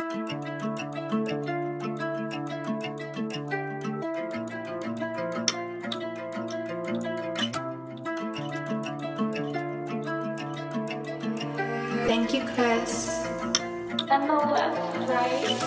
Thank you, Chris. And the left, right?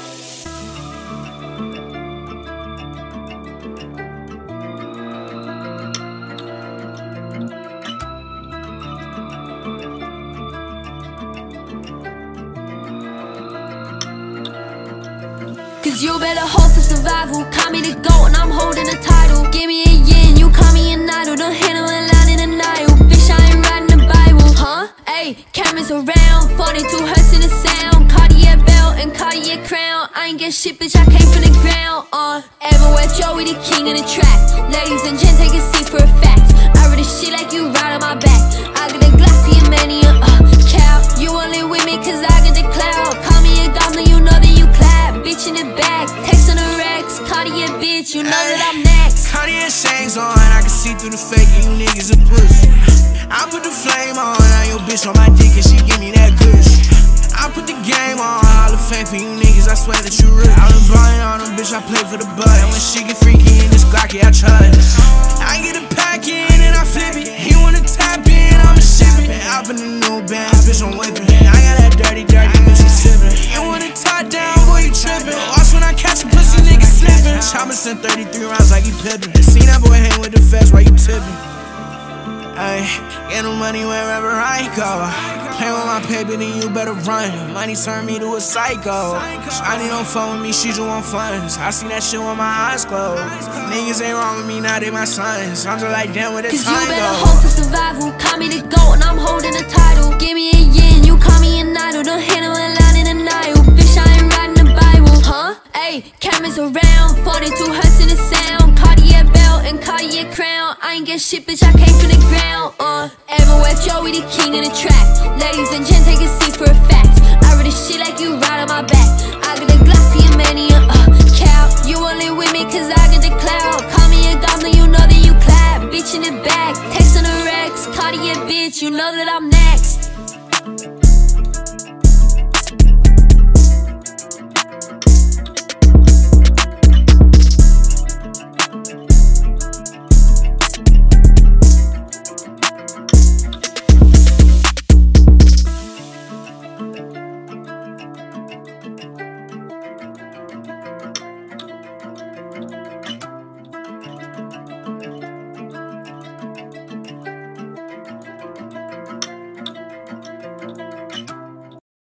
Cause you better hope for survival. Call me the GOAT and I'm holding the title. Give me a yin, you call me an idol. Don't hit him a line in the Nile. Bitch, I ain't writing the Bible. Huh? Ayy, cameras around, 42 hertz in the sound. Cartier belt and Cartier crown. I ain't get shit, bitch, I came from the ground. Everywhere, Joey the king of the track. Ladies and gents, take a seat for a fact. I read this shit like you ride on my back. I got a Glock for your mania, cow. You only with me cause I got the cloud. Call me a goblin, you know that you clap. Bitch in the back, text on the Rex. Cartier bitch, you know that I'm next. Cartier shades on, I can see through the fake and you niggas a pussy. I put the flame on, now your bitch on my dick and she give me that kush. I put the game on, all the fame for you niggas, I swear that you rich. I was buying on them, bitch, I play for the bud. And when she get freaky in this Glocky, I trust. I get a pack in and I flip it. He wanna tap in, I'ma ship it. I put the new bands, bitch, I'm whipping. I got that dirty, bitch, I'm sipping. You wanna tie down, boy, you tripping. Watch when I catch a pussy nigga slipping. Chopper sent 33 rounds like he pippin'. Seen that boy hang with the feds while you tipping. Ay, get no money wherever I go. Play with my paper, then you better run. Money turned me to a psycho. Shawty don't fuck with me, she just want funds. I see that shit with my eyes closed. Niggas ain't wrong with me, now they my sons. I'm just like, damn, where the Cause time you better go? hope for survival. Call me the GOAT and I'm holding the title. Give me a yin, you call me an idol. Don't hit him a line in the Nile. Bitch, I ain't writing the Bible. Huh? Ayy, cameras around, 42 hertz in the sound. Cartier belt and Cartier crown. I ain't get shit, bitch, I came from the ground. Everywhere, Joey the king of the track. Ladies